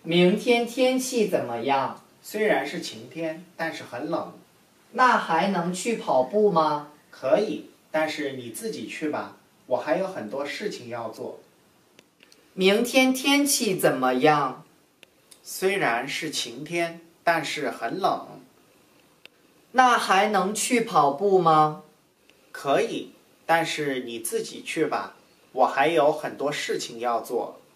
明天天气怎么样？ 虽然是晴天，但是很冷。 那还能去跑步吗？ 可以，但是你自己去吧，我还有很多事情要做。 明天天气怎么样？ 虽然是晴天，但是很冷。 那还能去跑步吗？ 可以，但是你自己去吧，我还有很多事情要做。